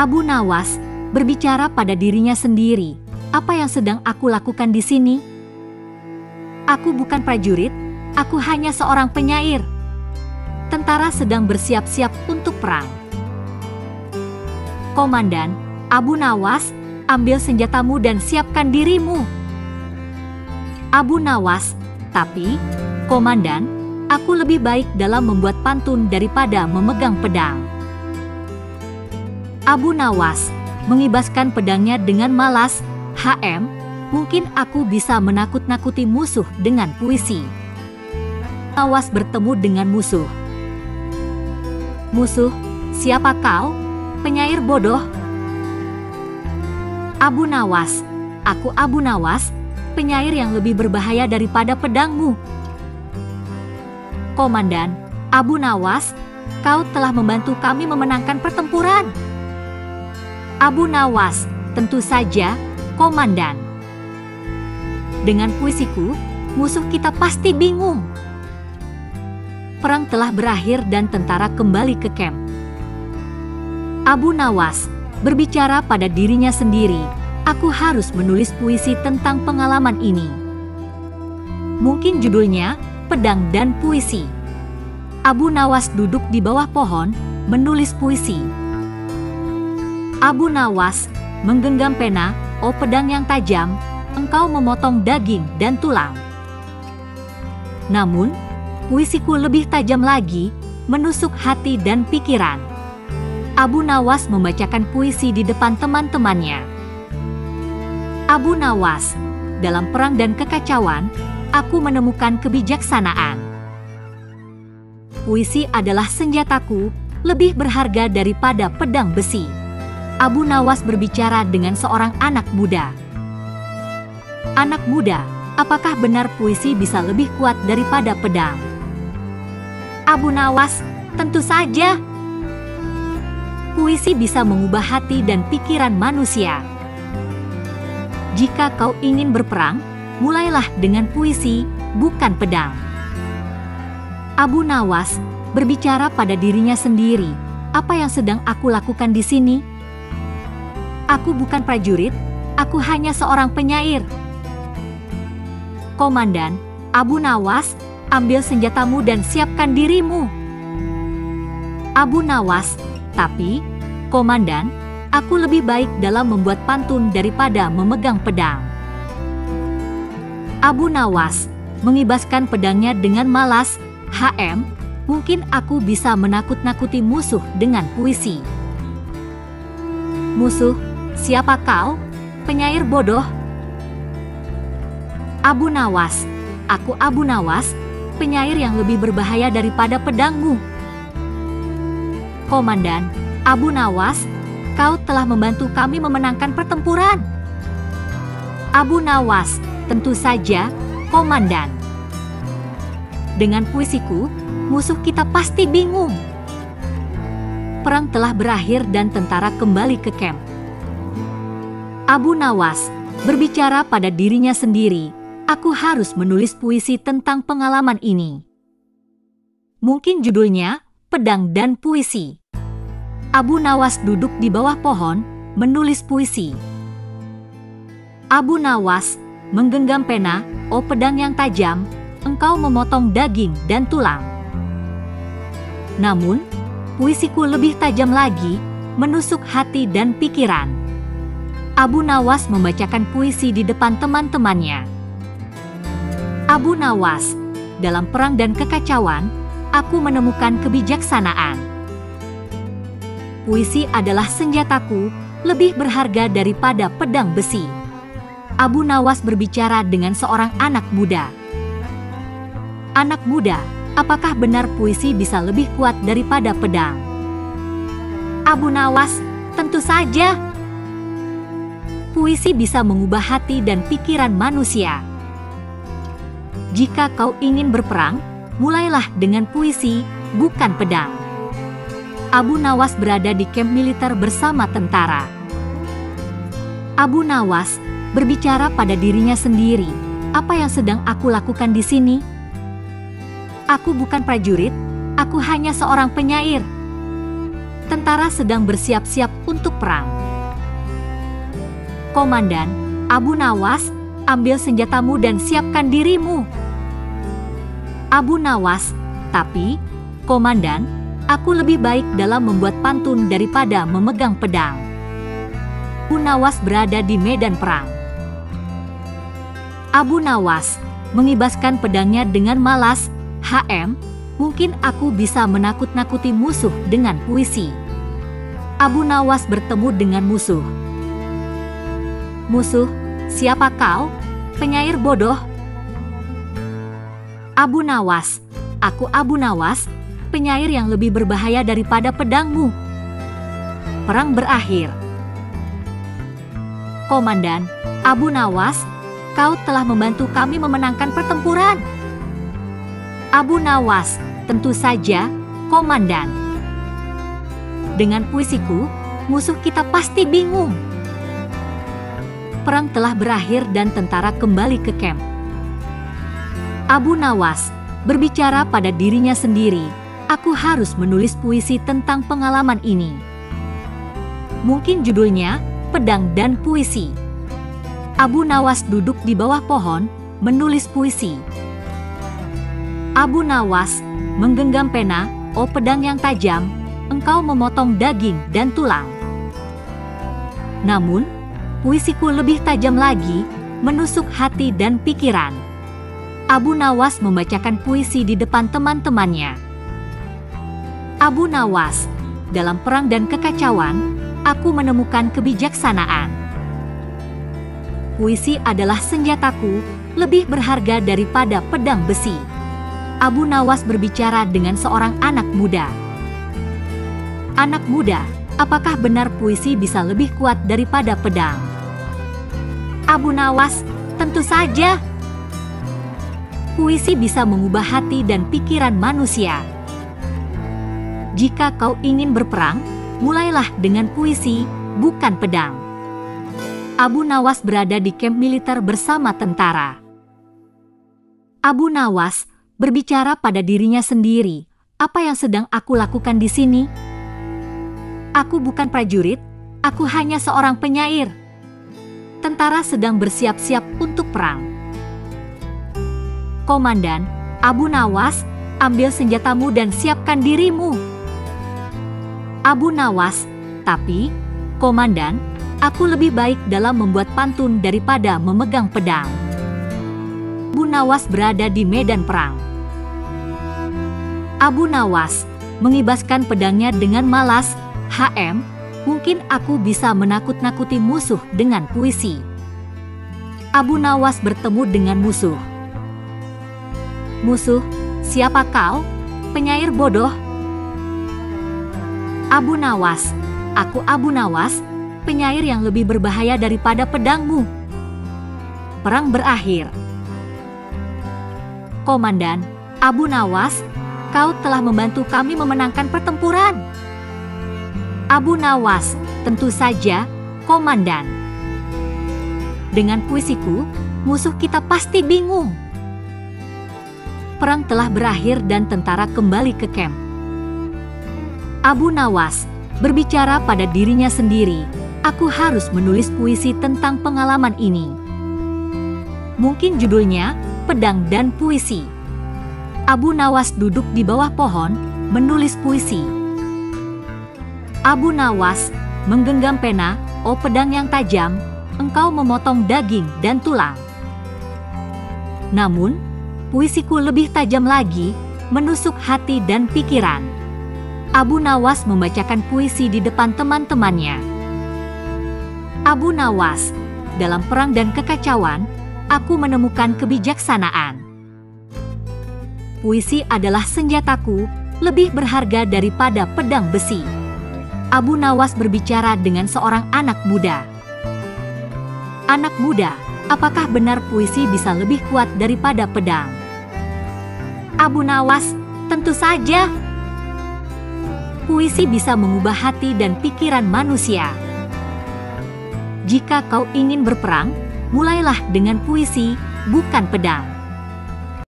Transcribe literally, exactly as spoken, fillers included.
Abu Nawas berbicara pada dirinya sendiri, apa yang sedang aku lakukan di sini? Aku bukan prajurit, aku hanya seorang penyair. Tentara sedang bersiap-siap untuk perang. Komandan, Abu Nawas, ambil senjatamu dan siapkan dirimu. Abu Nawas, tapi, Komandan, aku lebih baik dalam membuat pantun daripada memegang pedang. Abu Nawas mengibaskan pedangnya dengan malas. H M, mungkin aku bisa menakut-nakuti musuh dengan puisi. Nawas bertemu dengan musuh. Musuh, siapa kau? Penyair bodoh. Abu Nawas, aku Abu Nawas, penyair yang lebih berbahaya daripada pedangmu. Komandan, Abu Nawas, kau telah membantu kami memenangkan pertempuran. Abu Nawas, tentu saja, Komandan. Dengan puisiku, musuh kita pasti bingung. Perang telah berakhir dan tentara kembali ke kamp. Abu Nawas berbicara pada dirinya sendiri, aku harus menulis puisi tentang pengalaman ini. Mungkin judulnya, Pedang dan Puisi. Abu Nawas duduk di bawah pohon, menulis puisi. Abu Nawas menggenggam pena, oh pedang yang tajam, engkau memotong daging dan tulang. Namun, puisiku lebih tajam lagi, menusuk hati dan pikiran. Abu Nawas membacakan puisi di depan teman-temannya. Abu Nawas, dalam perang dan kekacauan, aku menemukan kebijaksanaan. Puisi adalah senjataku, lebih berharga daripada pedang besi. Abu Nawas berbicara dengan seorang anak muda. Anak muda, apakah benar puisi bisa lebih kuat daripada pedang? Abu Nawas, tentu saja. Puisi bisa mengubah hati dan pikiran manusia. Jika kau ingin berperang, mulailah dengan puisi, bukan pedang. Abu Nawas berbicara pada dirinya sendiri, apa yang sedang aku lakukan di sini? Aku bukan prajurit, aku hanya seorang penyair. Komandan, Abu Nawas, ambil senjatamu dan siapkan dirimu. Abu Nawas, tapi, Komandan, aku lebih baik dalam membuat pantun daripada memegang pedang. Abu Nawas mengibaskan pedangnya dengan malas. H M, mungkin aku bisa menakut-nakuti musuh dengan puisi. Musuh, siapa kau? Penyair bodoh. Abu Nawas, aku Abu Nawas, penyair yang lebih berbahaya daripada pedangmu. Komandan, Abu Nawas, kau telah membantu kami memenangkan pertempuran. Abu Nawas, tentu saja, Komandan. Dengan puisiku, musuh kita pasti bingung. Perang telah berakhir dan tentara kembali ke kamp. Abu Nawas berbicara pada dirinya sendiri, aku harus menulis puisi tentang pengalaman ini. Mungkin judulnya, Pedang dan Puisi. Abu Nawas duduk di bawah pohon, menulis puisi. Abu Nawas menggenggam pena, oh pedang yang tajam, engkau memotong daging dan tulang. Namun, puisiku lebih tajam lagi, menusuk hati dan pikiran. Abu Nawas membacakan puisi di depan teman-temannya. Abu Nawas, dalam perang dan kekacauan, aku menemukan kebijaksanaan. Puisi adalah senjataku, lebih berharga daripada pedang besi. Abu Nawas berbicara dengan seorang anak muda. Anak muda, apakah benar puisi bisa lebih kuat daripada pedang? Abu Nawas, tentu saja. Puisi bisa mengubah hati dan pikiran manusia. Jika kau ingin berperang, mulailah dengan puisi, bukan pedang. Abu Nawas berada di kamp militer bersama tentara. Abu Nawas berbicara pada dirinya sendiri, apa yang sedang aku lakukan di sini? Aku bukan prajurit, aku hanya seorang penyair. tentara sedang bersiap-siap untuk perang. Komandan, Abu Nawas, ambil senjatamu dan siapkan dirimu. Abu Nawas, tapi, Komandan, aku lebih baik dalam membuat pantun daripada memegang pedang. Abu Nawas berada di medan perang. Abu Nawas mengibaskan pedangnya dengan malas. H M, mungkin aku bisa menakut-nakuti musuh dengan puisi. Abu Nawas bertemu dengan musuh. Musuh, siapa kau? Penyair bodoh. Abu Nawas, aku Abu Nawas, penyair yang lebih berbahaya daripada pedangmu. Perang berakhir. Komandan, Abu Nawas, kau telah membantu kami memenangkan pertempuran. Abu Nawas, tentu saja, Komandan. Dengan puisiku, musuh kita pasti bingung. Perang telah berakhir dan tentara kembali ke kamp. Abu Nawas berbicara pada dirinya sendiri, aku harus menulis puisi tentang pengalaman ini. Mungkin judulnya, Pedang dan Puisi. Abu Nawas duduk di bawah pohon, menulis puisi. Abu Nawas menggenggam pena, oh pedang yang tajam, engkau memotong daging dan tulang. Namun, puisiku lebih tajam lagi, menusuk hati dan pikiran. Abu Nawas membacakan puisi di depan teman-temannya. Abu Nawas, dalam perang dan kekacauan, aku menemukan kebijaksanaan. Puisi adalah senjataku, lebih berharga daripada pedang besi. Abu Nawas berbicara dengan seorang anak muda. Anak muda, apakah benar puisi bisa lebih kuat daripada pedang? Abu Nawas, tentu saja. Puisi bisa mengubah hati dan pikiran manusia. Jika kau ingin berperang, mulailah dengan puisi, bukan pedang. Abu Nawas berada di kamp militer bersama tentara. Abu Nawas berbicara pada dirinya sendiri, apa yang sedang aku lakukan di sini? Aku bukan prajurit, aku hanya seorang penyair. Tentara sedang bersiap-siap untuk perang. Komandan, Abu Nawas, ambil senjatamu dan siapkan dirimu. Abu Nawas, tapi, Komandan, aku lebih baik dalam membuat pantun daripada memegang pedang. Abu Nawas berada di medan perang. Abu Nawas mengibaskan pedangnya dengan malas. H M, mungkin aku bisa menakut-nakuti musuh dengan puisi. Abu Nawas bertemu dengan musuh. Musuh, siapa kau? Penyair bodoh. Abu Nawas, aku Abu Nawas, penyair yang lebih berbahaya daripada pedangmu. Perang berakhir. Komandan, Abu Nawas, kau telah membantu kami memenangkan pertempuran. Abu Nawas, tentu saja, Komandan. Dengan puisiku, musuh kita pasti bingung. Perang telah berakhir dan tentara kembali ke kamp. Abu Nawas berbicara pada dirinya sendiri, aku harus menulis puisi tentang pengalaman ini. Mungkin judulnya, Pedang dan Puisi. Abu Nawas duduk di bawah pohon, menulis puisi. Abu Nawas menggenggam pena, oh pedang yang tajam, engkau memotong daging dan tulang. Namun, puisiku lebih tajam lagi, menusuk hati dan pikiran. Abu Nawas membacakan puisi di depan teman-temannya. Abu Nawas, dalam perang dan kekacauan, aku menemukan kebijaksanaan. Puisi adalah senjataku, lebih berharga daripada pedang besi. Abu Nawas berbicara dengan seorang anak muda. Anak muda, apakah benar puisi bisa lebih kuat daripada pedang? Abu Nawas, tentu saja. Puisi bisa mengubah hati dan pikiran manusia. Jika kau ingin berperang, mulailah dengan puisi, bukan pedang.